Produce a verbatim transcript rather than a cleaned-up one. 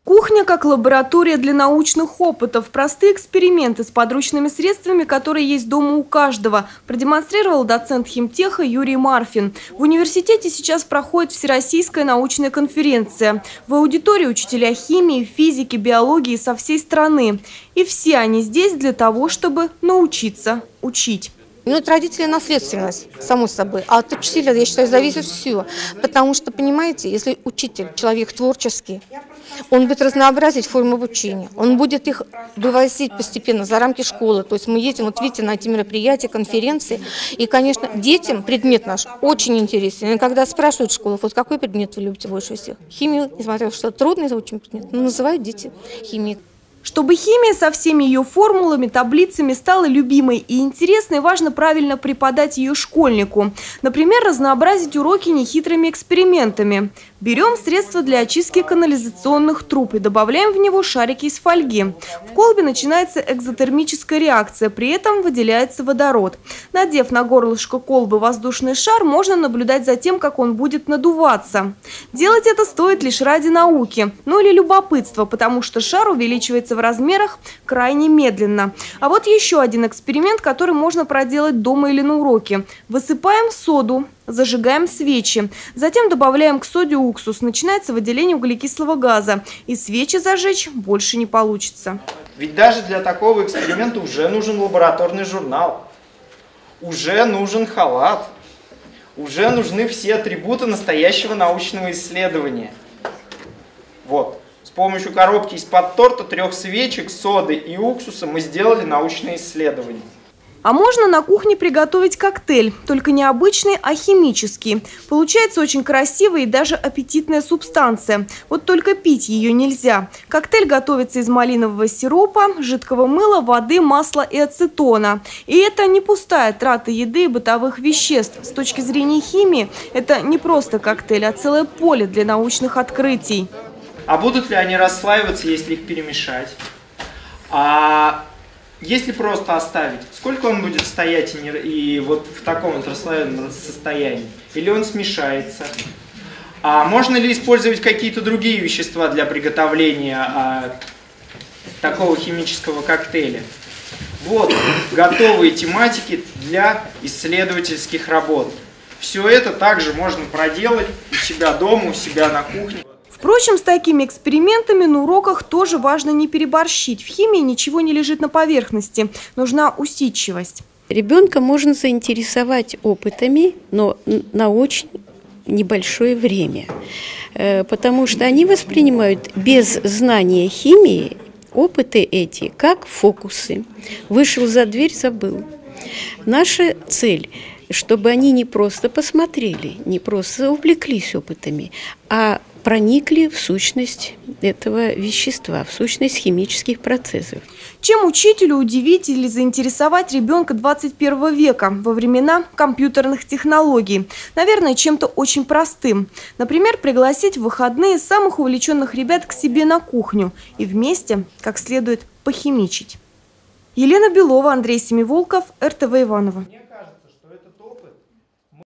Кухня как лаборатория для научных опытов. Простые эксперименты с подручными средствами, которые есть дома у каждого, продемонстрировал доцент химтеха Юрий Марфин. В университете сейчас проходит всероссийская научная конференция. В аудитории учителя химии, физики, биологии со всей страны. И все они здесь для того, чтобы научиться учить. Ну, от родителей наследственность, само собой. А от учителя, я считаю, зависит все. Потому что, понимаете, если учитель, человек творческий, он будет разнообразить формы обучения. Он будет их вывозить постепенно за рамки школы. То есть мы едем, вот видите, на эти мероприятия, конференции. И, конечно, детям предмет наш очень интересен. И когда спрашивают в школах, вот какой предмет вы любите больше всех? Химию, несмотря на то, что трудный заучим предмет, но называют дети химией. Чтобы химия со всеми ее формулами, таблицами стала любимой и интересной, важно правильно преподать ее школьнику. Например, разнообразить уроки нехитрыми экспериментами. Берем средство для очистки канализационных труб и добавляем в него шарики из фольги. В колбе начинается экзотермическая реакция, при этом выделяется водород. Надев на горлышко колбы воздушный шар, можно наблюдать за тем, как он будет надуваться. Делать это стоит лишь ради науки, ну или любопытства, потому что шар увеличивается в размерах крайне медленно. А вот еще один эксперимент, который можно проделать дома или на уроке. Высыпаем соду, зажигаем свечи, затем добавляем к соде уксус. Начинается выделение углекислого газа, и свечи зажечь больше не получится. Ведь даже для такого эксперимента уже нужен лабораторный журнал, уже нужен халат, уже нужны все атрибуты настоящего научного исследования. Вот. С помощью коробки из-под торта, трех свечек, соды и уксуса мы сделали научное исследование. А можно на кухне приготовить коктейль, только не обычный, а химический. Получается очень красивая и даже аппетитная субстанция. Вот только пить ее нельзя. Коктейль готовится из малинового сиропа, жидкого мыла, воды, масла и ацетона. И это не пустая трата еды и бытовых веществ. С точки зрения химии, это не просто коктейль, а целое поле для научных открытий. А будут ли они расслаиваться, если их перемешать? А если просто оставить, сколько он будет стоять и, не, и вот в таком вот расслоенном состоянии? Или он смешается? А можно ли использовать какие-то другие вещества для приготовления а, такого химического коктейля? Вот готовые тематики для исследовательских работ. Все это также можно проделать у себя дома, у себя на кухне. Впрочем, с такими экспериментами на уроках тоже важно не переборщить. В химии ничего не лежит на поверхности. Нужна усидчивость. Ребенка можно заинтересовать опытами, но на очень небольшое время. Потому что они воспринимают без знания химии опыты эти как фокусы. Вышел за дверь, забыл. Наша цель – чтобы они не просто посмотрели, не просто увлеклись опытами, а проникли в сущность этого вещества, в сущность химических процессов. Чем учителю удивить или заинтересовать ребенка двадцать первого века во времена компьютерных технологий? Наверное, чем-то очень простым. Например, пригласить в выходные самых увлеченных ребят к себе на кухню и вместе как следует похимичить. Елена Белова, Андрей Семиволков, эр тэ вэ Иваново.